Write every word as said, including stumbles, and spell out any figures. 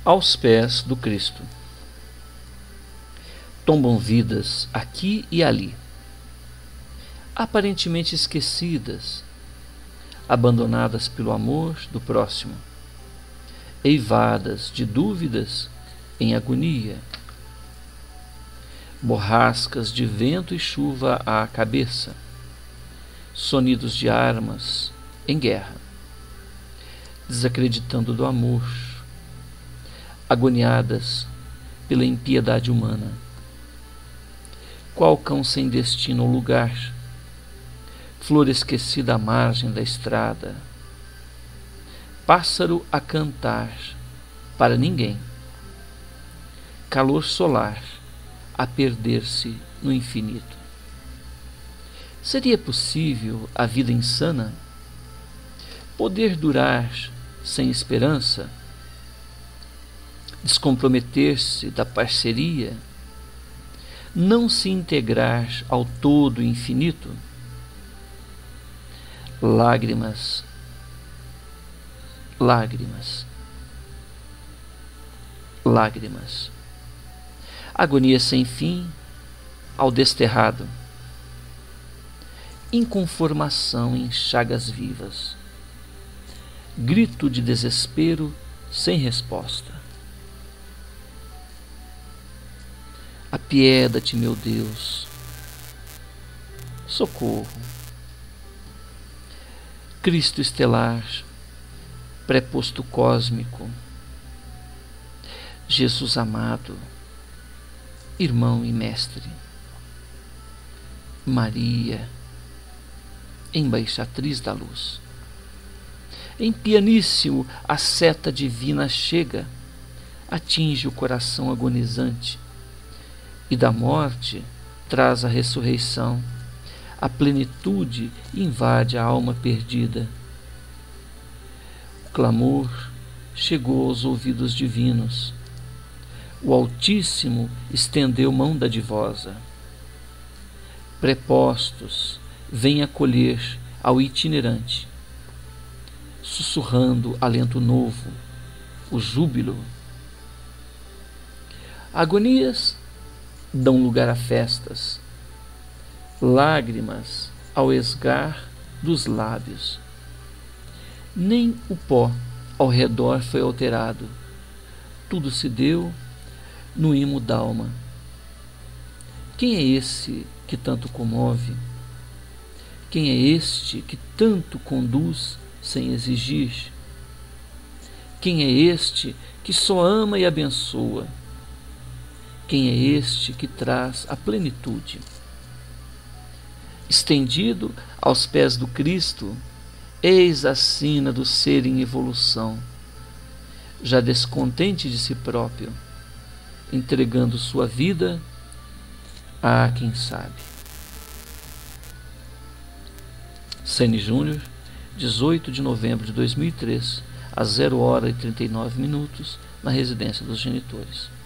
aos pés do Cristo. Tombam vidas aqui e ali, aparentemente esquecidas, abandonadas pelo amor do próximo, eivadas de dúvidas em agonia, borrascas de vento e chuva à cabeça, sonidos de armas em guerra, desacreditando do amor, agoniadas pela impiedade humana. Qual cão sem destino ou lugar, flor esquecida à margem da estrada, pássaro a cantar para ninguém, calor solar a perder-se no infinito. Seria possível a vida insana poder durar sem esperança, descomprometer-se da parceria, não se integrar ao todo infinito? Lágrimas, lágrimas, lágrimas, agonia sem fim ao desterrado, inconformação em chagas vivas, grito de desespero sem resposta. Apieda-te, meu Deus, socorro. Cristo estelar, preposto cósmico, Jesus amado, irmão e mestre, Maria, embaixatriz da luz. Em pianíssimo a seta divina chega, atinge o coração agonizante, e da morte traz a ressurreição, a plenitude invade a alma perdida. O clamor chegou aos ouvidos divinos, o Altíssimo estendeu mão dadivosa. Prepostos, vem acolher ao itinerante, sussurrando alento novo, o júbilo. Agonias dão lugar a festas, lágrimas ao esgar dos lábios. Nem o pó ao redor foi alterado, tudo se deu no imo d'alma. Quem é esse que tanto comove? Quem é este que tanto conduz sem exigir? Quem é este que só ama e abençoa? Quem é este que traz a plenitude? Estendido aos pés do Cristo, eis a sina do ser em evolução, já descontente de si próprio, entregando sua vida a quem sabe. Ceni Júnior, dezoito de novembro de dois mil e três, às zero hora e trinta e nove minutos, na residência dos genitores.